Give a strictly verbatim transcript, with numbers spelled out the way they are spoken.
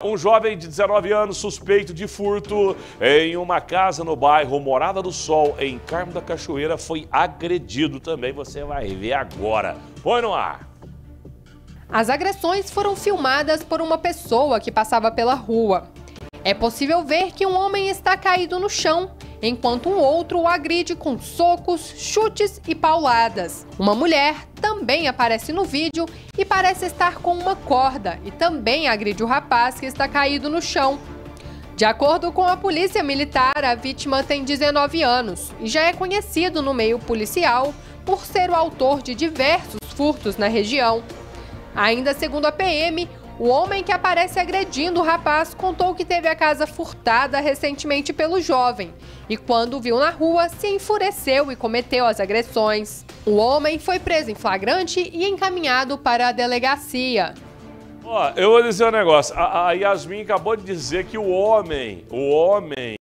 Um jovem de dezenove anos suspeito de furto em uma casa no bairro Morada do Sol, em Carmo da Cachoeira, foi agredido também. Você vai ver agora. Põe no ar. As agressões foram filmadas por uma pessoa que passava pela rua. É possível ver que um homem está caído no chão, enquanto um outro o agride com socos, chutes e pauladas. Uma mulher também aparece no vídeo e parece estar com uma corda e também agride o rapaz que está caído no chão. De acordo com a polícia militar, a vítima tem dezenove anos e já é conhecido no meio policial por ser o autor de diversos furtos na região. Ainda segundo a P M, o homem que aparece agredindo o rapaz contou que teve a casa furtada recentemente pelo jovem e, quando o viu na rua, se enfureceu e cometeu as agressões. O homem foi preso em flagrante e encaminhado para a delegacia. Ó, eu vou dizer um negócio. A, a Yasmin acabou de dizer que o homem, o homem